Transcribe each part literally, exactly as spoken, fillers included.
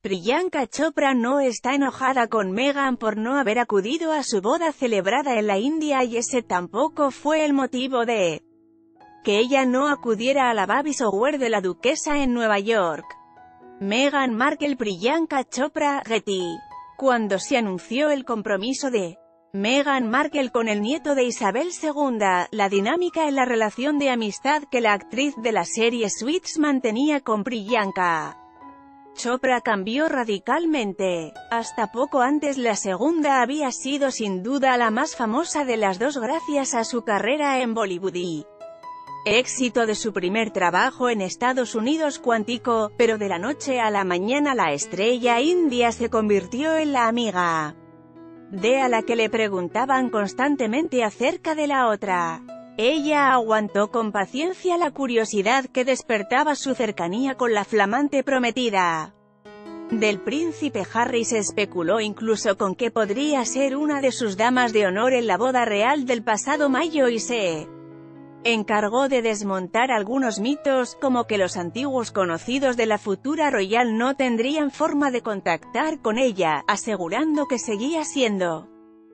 Priyanka Chopra no está enojada con Meghan por no haber acudido a su boda celebrada en la India y ese tampoco fue el motivo de que ella no acudiera a la baby shower de la duquesa en Nueva York. Meghan Markle Priyanka Chopra, Getty. Cuando se anunció el compromiso de Meghan Markle con el nieto de Isabel segunda, la dinámica en la relación de amistad que la actriz de la serie Suits mantenía con Priyanka Chopra cambió radicalmente. Hasta poco antes la segunda había sido sin duda la más famosa de las dos gracias a su carrera en Bollywood y éxito de su primer trabajo en Estados Unidos Cuántico, pero de la noche a la mañana la estrella india se convirtió en la amiga de a la que le preguntaban constantemente acerca de la otra. Ella aguantó con paciencia la curiosidad que despertaba su cercanía con la flamante prometida del príncipe Harry. Se especuló incluso con que podría ser una de sus damas de honor en la boda real del pasado mayo y se encargó de desmontar algunos mitos, como que los antiguos conocidos de la futura royal no tendrían forma de contactar con ella, asegurando que seguía siendo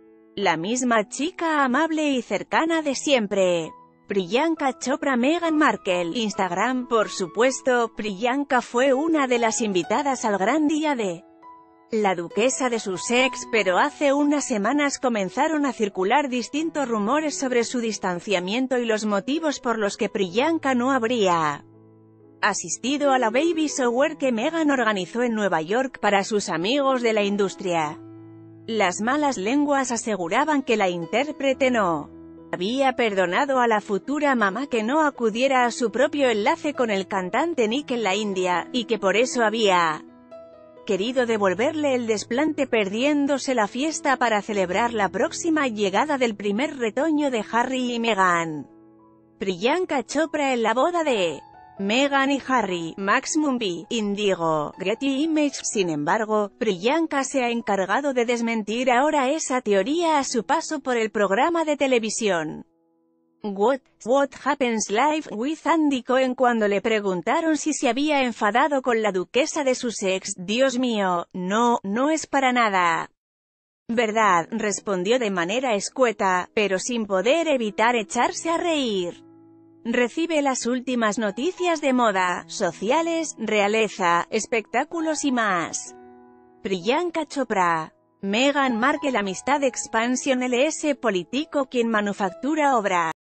la misma chica amable y cercana de siempre. Priyanka Chopra Meghan Markle, Instagram. Por supuesto, Priyanka fue una de las invitadas al gran día de la duquesa de Sussex, pero hace unas semanas comenzaron a circular distintos rumores sobre su distanciamiento y los motivos por los que Priyanka no habría asistido a la baby shower que Meghan organizó en Nueva York para sus amigos de la industria. Las malas lenguas aseguraban que la intérprete no había perdonado a la futura mamá que no acudiera a su propio enlace con el cantante Nick en la India, y que por eso había querido devolverle el desplante perdiéndose la fiesta para celebrar la próxima llegada del primer retoño de Harry y Meghan. Priyanka Chopra en la boda de Meghan y Harry, Max Mumby, Indigo, Getty Images. Sin embargo, Priyanka se ha encargado de desmentir ahora esa teoría a su paso por el programa de televisión What, What Happens Live with Andy Cohen cuando le preguntaron si se había enfadado con la duquesa de Sussex. Dios mío, no, no es para nada verdad, respondió de manera escueta, pero sin poder evitar echarse a reír. Recibe las últimas noticias de moda, sociales, realeza, espectáculos y más. Priyanka Chopra. Meghan Markle Amistad Expansion L S Político quien manufactura obra.